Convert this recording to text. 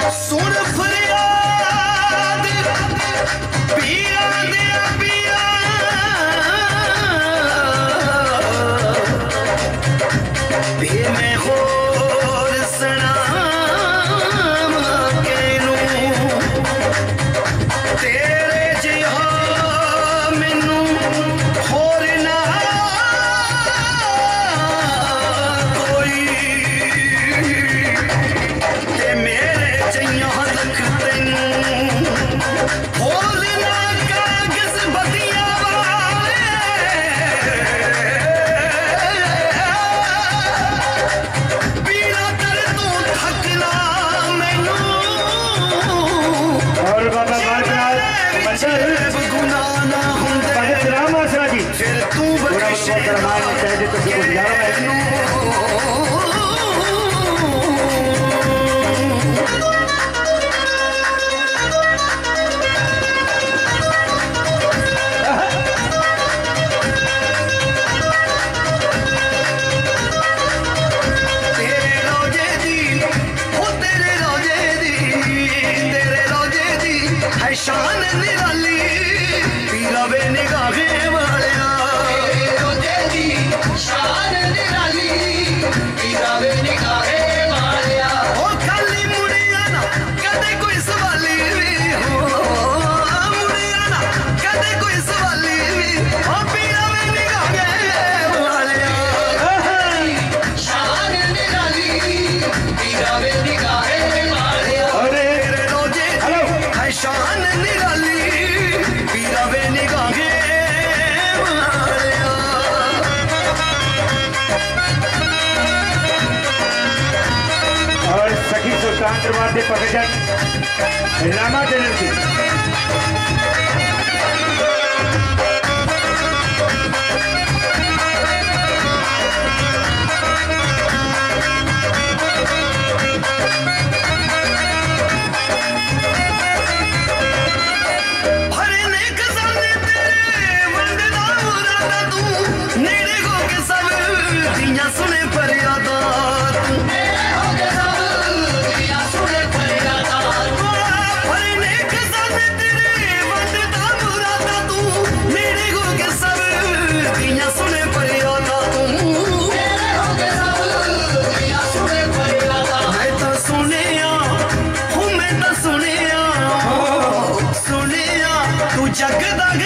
सुन फरियाद पिया दिया पिया भी मैं होर सनाम केनू तेरे जिहा मैनू होर ना कोई ते मेरे जइया लख तैनू होर ना कागज बदिया वाले पीड़ा कर तू थकना मैनू और बाबा बालकनाथ मंदिर गुनाह ना हुंदे पंडित राम आसरा जी फिर तू बख्शे चाहे तो गुजारा है तेरे रोजे दी हो तेरे रोजे दी है शान निराली पीरावे निगाहे वालिया तेरे रोजे दी शान निराली पीरावे निगाहे वालिया ओ खाली मुड़िया ना कदे कोई सवाली भी हो मुड़िया ना कदे कोई सवाली भी ओ पीरावे निगाहे वालिया शान निराली पीरावे निगाहे वालिया अरे तेरे रोजे हेलो है शान निराली पीरावे निगाहे वालिया और सखी सुल्तान दरबार के प्रोफेसर रामा चैनल की हरे ने खजाने तेरे वंदना मुरादा तू नेड़े हो के सब दियां सुने फरियादा तू नेड़े हो के सब दियां सुने फरियादा हरे ने खजाने तेरे वंदना मुरादा तू नेड़े हो के सब दियां सुने फरियादा तू नेड़े हो के सब दियां सुने फरियादा मैं तो सुनिया हूं मैं तो सुनिया सुनिया तू जगदा